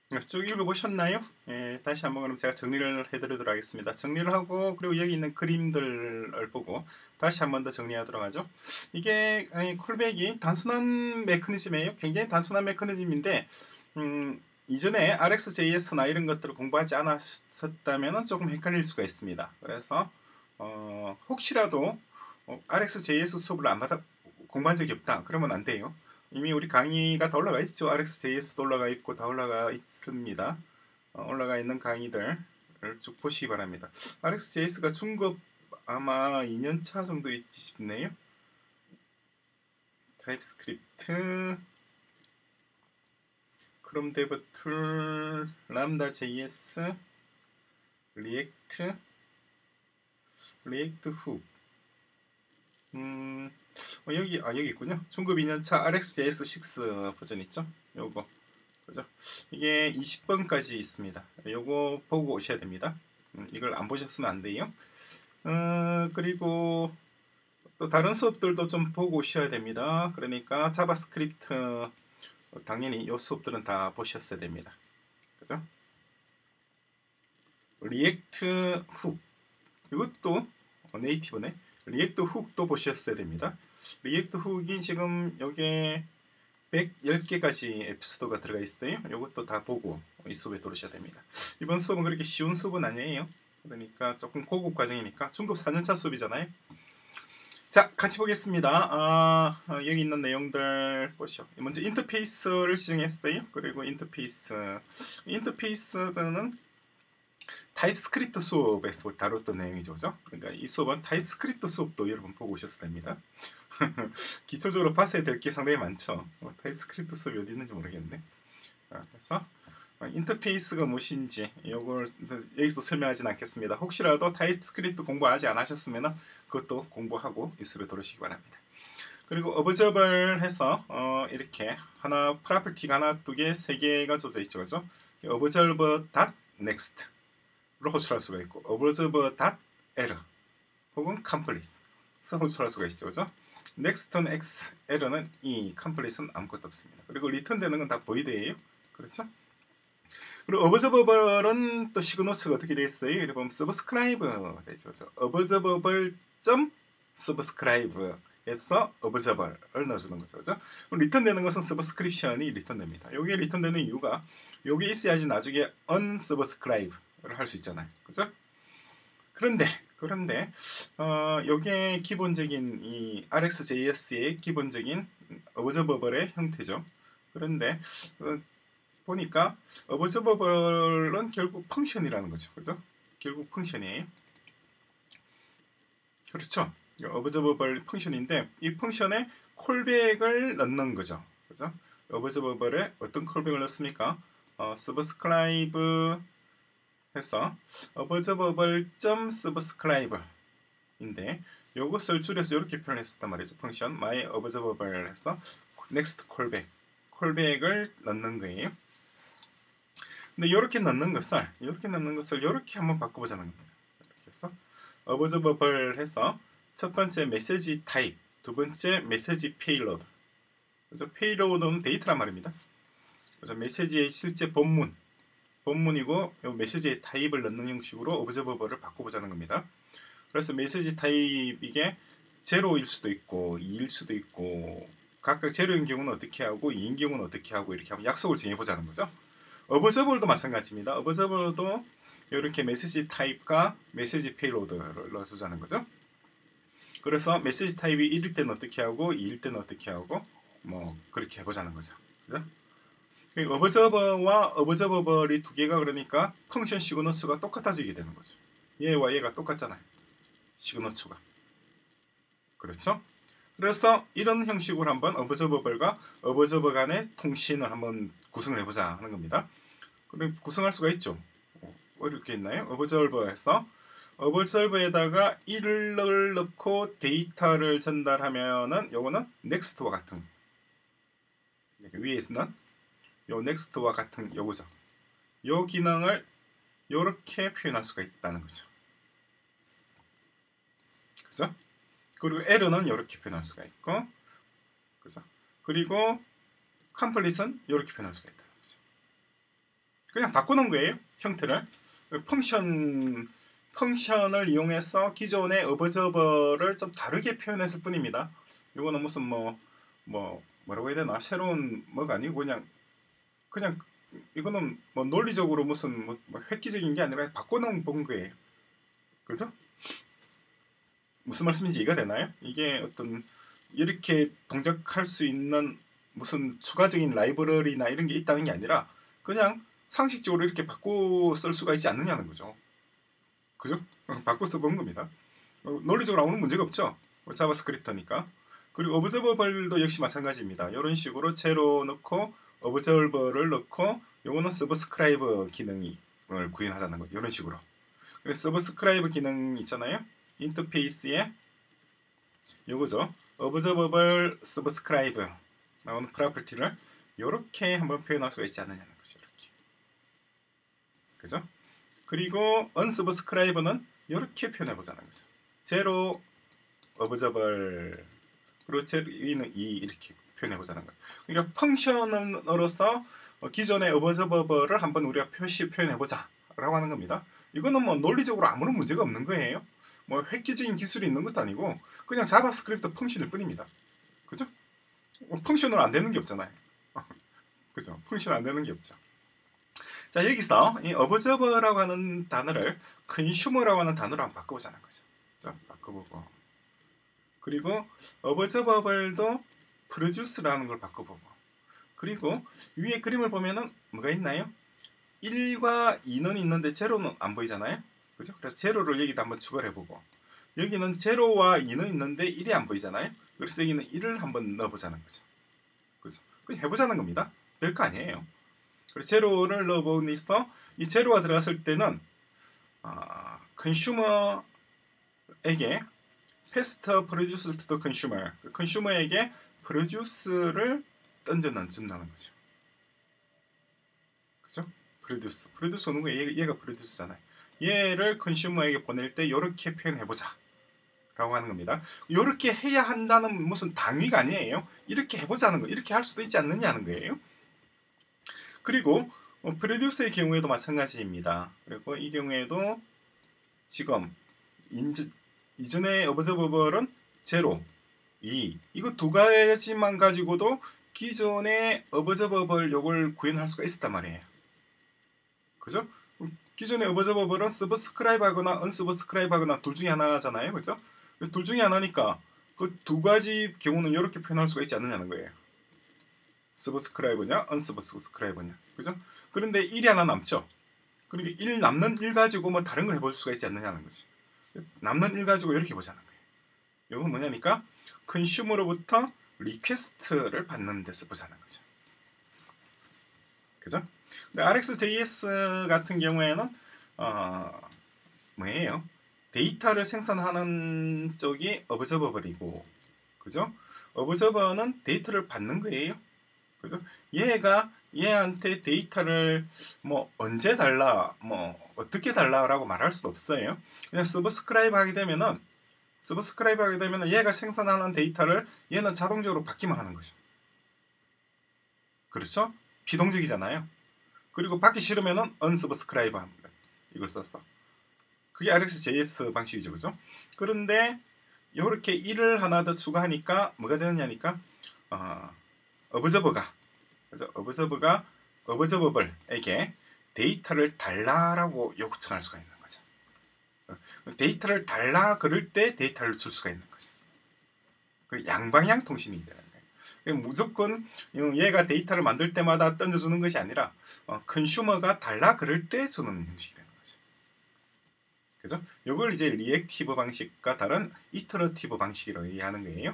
쭉 읽어보셨나요? 예, 다시 한번 그럼 제가 정리를 해드리도록 하겠습니다. 정리를 하고 그리고 여기 있는 그림들을 보고 다시 한번 더 정리하도록 하죠. 이게 콜백이 단순한 메커니즘이에요. 굉장히 단순한 메커니즘인데 이전에 RxJS나 이런 것들을 공부하지 않았었다면 조금 헷갈릴 수가 있습니다. 그래서 혹시라도 RxJS 수업을 안 받아 공부한 적이 없다. 그러면 안 돼요. 이미 우리 강의가 다 올라가 있죠. RxJS도 올라가 있고 다 올라가 있습니다. 올라가 있는 강의들을 쭉 보시기 바랍니다. RxJS가 중급 아마 2년차 정도 있지 싶네요. 타입스크립트, 크롬 데브 툴, 람다 JS, 리액트 훅. 여기 있군요. 중급 2년차 RxJS6 버전 있죠? 요거. 그죠? 이게 20번까지 있습니다. 요거 보고 오셔야 됩니다. 이걸 안 보셨으면 안 돼요. 그리고 또 다른 수업들도 좀 보고 오셔야 됩니다. 그러니까 자바스크립트 당연히 이 수업들은 다 보셨어야 됩니다. 그죠? 리액트 훅 이것도 네이티브네. 리액트 훅도 보셨어야 됩니다. 리액트 훅이 지금 여기에 110개까지 에피소드가 들어가 있어요. 이것도 다 보고 이 수업에 들어오셔야 됩니다. 이번 수업은 그렇게 쉬운 수업은 아니에요. 그러니까 조금 고급 과정이니까 중급 4년차 수업이잖아요. 자, 같이 보겠습니다. 여기 있는 내용들 보시죠. 먼저 인터페이스를 지정했어요. 그리고 인터페이스는 타입스크립트 수업에서 다뤘던 내용이죠. 그죠? 그러니까 이 수업은 타입스크립트 수업도 여러분 보고 오셨을 됩니다. 기초적으로 봤어야 될 게 상당히 많죠. 타입스크립트 수업이 어디 있는지 모르겠네. 그래서 인터페이스가 무엇인지 이걸 여기서 설명하진 않겠습니다. 혹시라도 타입스크립트 공부하지 않으셨으면 그것도 공부하고 이 수업에 들어오시기 바랍니다. 그리고 어브저블 해서 이렇게 하나 프로퍼티가 하나, 두 개, 세 개가 줘져 있죠. 그죠? observer.next로 호출할 수가 있고 observer.error 혹은 complete 호출할 수가 있죠. 그죠? next는 x, error는 e, complete는 아무것도 없습니다. 그리고 return되는 건 다 void예요. 그렇죠? 그리고 observable은 또 시그너처가 어떻게 되어 있어요? 이렇게 보면 subscribe 되죠. observable.subscribe 해서 observable을 넣어주는 거죠. 그죠? 리턴되는 것은 subscription이 리턴됩니다. 여기에 리턴되는 이유가 여기 있어야지 나중에 unsubscribe를 할 수 있잖아요. 그죠? 그런데 여기에 기본적인 이 RxJS의 기본적인 observable의 형태죠. 그런데 보니까 observable은 결국 펑션이라는 거죠. 그죠? 결국 펑션이에요. 그렇죠? observable 펑션인데 이 펑션에 콜백을 넣는 거죠. 그죠? observable에 어떤 콜백을 넣습니까? subscribe 해서 observable.subscribe 인데 이것을 줄여서 이렇게 표현했었단 말이죠. 펑션 my observable 해서 next 콜백을 넣는 거예요. 근데 이렇게 넣는 것을 이렇게 한번 바꿔보자는 겁니다. 이렇게 해서 observable 해서 첫 번째 메시지 타입, 두 번째 메시지 페이로드. 그래서 페이로드는 데이터란 말입니다. 그래서 메시지의 실제 본문이고 이 메시지의 타입을 넣는 형식으로 observable을 바꿔보자는 겁니다. 그래서 메시지 타입 이게 0일 수도 있고 2일 수도 있고 각각 0인 경우는 어떻게 하고 2인 경우는 어떻게 하고 이렇게 한번 약속을 정해보자는 거죠. observable도 마찬가지입니다. observable도 이렇게 메시지 타입과 메시지 페이로드를 넣어주자는 거죠. 그래서 메시지 타입이 1일 때는 어떻게 하고 2일 때는 어떻게 하고 뭐 그렇게 해보자는 거죠. 그죠? observer와 observable이 두 개가 그러니까 펑션 시그너처가 똑같아지게 되는 거죠. 얘와 얘가 똑같잖아요. 시그너처가. 그렇죠? 그래서 이런 형식으로 한번 observable과 observer 간의 통신을 한번 구성을 해보자 하는 겁니다. 그럼 구성할 수가 있죠. 어렵게 있나요? observer에서 observer에다가 1을 넣고 데이터를 전달하면은 요거는 next와 같은 위에 있는 요 next와 같은 요거죠. 요 기능을 요렇게 표현할 수가 있다는 거죠. 그죠? 그리고 error는 이렇게 표현할 수가 있고, 그죠? 그리고 complete는 이렇게 표현할 수가 있다는 거죠. 그냥 바꾸는 거예요. 형태를. 펑션을 이용해서 기존의 어버저버를 좀 다르게 표현했을 뿐입니다. 이거는 무슨 뭐라고 해야 되나, 새로운 뭐가 아니고 그냥 이거는 뭐 논리적으로 무슨 뭐 획기적인 게 아니라 바꿔놓은 본 거예요. 그죠? 무슨 말씀인지 이해가 되나요? 이게 어떤 이렇게 동작할 수 있는 무슨 추가적인 라이브러리나 이런 게 있다는 게 아니라 그냥 상식적으로 이렇게 바꿔 쓸 수가 있지 않느냐는 거죠. 그죠? 바꿔 써본 겁니다. 논리적으로 아무런 문제가 없죠. 자바스크립트니까. 그리고 어브저버블도 역시 마찬가지입니다. 이런 식으로 제로 넣고 어브저버를 넣고 요거는 서브스크라이브 기능을 구현하자는 거죠. 이런 식으로. 그래서 서브스크라이브 기능 있잖아요. 인터페이스에 요거죠. 어브저버블 서브스크라이브 나오는 프로퍼티를 이렇게 한번 표현할 수가 있지 않느냐는 거죠. 이렇게. 그죠? 그리고 unsubscribe는 이렇게 표현해 보자는 거죠. 제로 어브저벌 그리고 제로는 이렇게 표현해 보자는 거예요. 그러니까 펑션으로서 기존의 어브저버를 한번 우리가 표현해 보자라고 하는 겁니다. 이거는 뭐 논리적으로 아무런 문제가 없는 거예요. 뭐 획기적인 기술이 있는 것도 아니고 그냥 자바스크립트 펑션일 뿐입니다. 그죠? 펑션으로 안 되는 게 없잖아요. 그죠? 펑션 안 되는 게 없죠. 자, 여기서 이 어브저버라고 하는 단어를 컨슈머라고 하는 단어로 한번 바꿔보자는 거죠. 자, 바꿔보고 그리고 어브저버블도 프로듀스라는 걸 바꿔보고 그리고 위에 그림을 보면은 뭐가 있나요? 1과 2는 있는데 제로는 안 보이잖아요. 그죠? 그래서 제로를 여기다 한번 추가를 해보고 여기는 제로와 2는 있는데 1이 안 보이잖아요. 그래서 여기는 1을 한번 넣어보자는 거죠. 그죠? 그냥 해보자는 겁니다. 별거 아니에요. 그리고 제로를 넣어보니까 이 제로가 들어갔을 때는 컨슈머에게 패스터 프로듀스 투 컨슈머 컨슈머에게 프로듀스를 던져준다는 거죠. 그죠? 프로듀스 오는 거 얘가 프로듀스잖아요. 얘를 컨슈머에게 보낼 때 이렇게 표현해보자 라고 하는 겁니다. 이렇게 해야 한다는 무슨 당위가 아니에요. 이렇게 해보자는 거, 이렇게 할 수도 있지 않느냐는 거예요. 그리고 프로듀스의 경우에도 마찬가지입니다. 그리고 이 경우에도 지금 이전의 어브저버블은 제로, 2 이거 두 가지만 가지고도 기존의 어브저버블 요걸 구현할 수가 있었단 말이에요. 그죠? 기존의 어브저버블은 서브스크라이브 하거나 언서브스크라이브 하거나 둘 중에 하나잖아요. 그죠? 둘 중에 하나니까 그 두 가지 경우는 이렇게 표현할 수가 있지 않느냐는 거예요. 서브스크라이버냐, 언서브스크라이버냐. 그죠? 그런데 1이 하나 남죠. 그러니까 1 남는 1 가지고 뭐 다른 걸 해볼 수가 있지 않느냐는 거지. 남는 1 가지고 이렇게 보자는 거예요. 이건 뭐냐니까 컨슈머로부터 리퀘스트를 받는 데서 보자는 거죠. 그죠? 근데 RxJS 같은 경우에는 뭐예요? 데이터를 생산하는 쪽이 어브저버블이고, 그죠? 어브저버는 데이터를 받는 거예요. 그죠? 얘가 얘한테 데이터를 뭐 언제 달라, 뭐 어떻게 달라라고 말할 수도 없어요. 그냥 서브스크라이브 하게 되면은 얘가 생산하는 데이터를 얘는 자동적으로 받기만 하는 거죠. 그렇죠? 비동적이잖아요. 그리고 받기 싫으면은 unsubscribe 합니다. 이걸 썼어. 그게 RxJS 방식이죠, 그죠? 그런데 이렇게 1을 하나 더 추가하니까 뭐가 되느냐니까 어브저버가 어브저버블에게 데이터를 달라라고 요청할 수가 있는 거죠. 데이터를 달라 그럴 때 데이터를 줄 수가 있는 거죠. 그 양방향 통신이 되는 거예요. 무조건 얘가 데이터를 만들 때마다 던져주는 것이 아니라 컨슈머가 달라 그럴 때 주는 형식이 되는 거죠. 그죠? 이걸 이제 리액티브 방식과 다른 이터러티브 방식이라고 얘기하는 거예요.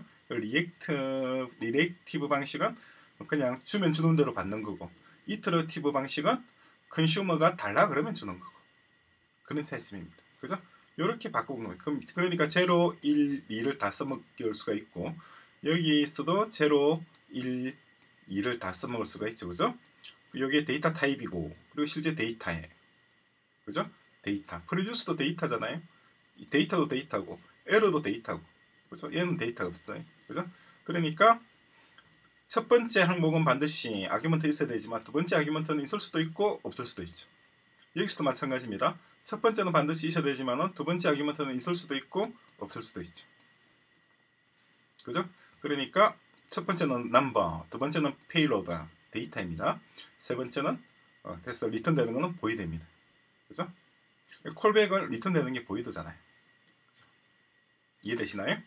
리액티브 방식은 그냥 주면 주는 대로 받는 거고, 이터러티브 방식은 컨슈머가 달라 그러면 주는 거고, 그런 시스템입니다. 그죠? 이렇게 바꾸는 거예요. 그러니까 제로, 1, 2를 다 써먹을 수가 있고, 여기서도 제로, 1, 2를 다 써먹을 수가 있죠. 그죠? 여기에 데이터 타입이고, 그리고 실제 데이터에, 그죠? 데이터. 프로듀스도 데이터잖아요. 데이터도 데이터고, 에러도 데이터고, 그죠? 얘는 데이터가 없어요. 그죠? 그러니까 첫 번째 항목은 반드시 아규먼트 있어야 되지만 두 번째 아규먼트는 있을 수도 있고 없을 수도 있죠. 여기서도 마찬가지입니다. 첫 번째는 반드시 있어야 되지만 두 번째 아규먼트는 있을 수도 있고 없을 수도 있죠. 그죠? 그러니까 첫 번째는 number, 두 번째는 payload, 데이터입니다. 세 번째는 됐어, 리턴되는 거는 void입니다. 그죠? 콜백은 리턴되는 게 void잖아요. 그죠? 이해되시나요?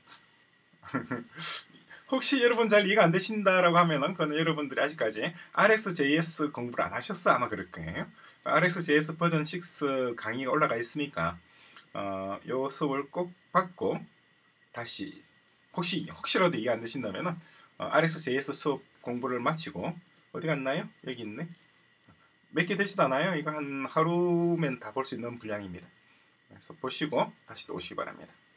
혹시 여러분 잘 이해가 안 되신다라고 하면은 그거는 여러분들이 아직까지 RxJS 공부를 안 하셨어 아마 그럴 거예요. RxJS 버전 6 강의가 올라가 있으니까 요 수업을 꼭 받고 다시 혹시라도 이해 안 되신다면은 RxJS 수업 공부를 마치고 어디 갔나요? 여기 있네. 몇 개 되지도 않아요. 이거 한 하루면 다 볼 수 있는 분량입니다. 그래서 보시고 다시 또 오시기 바랍니다.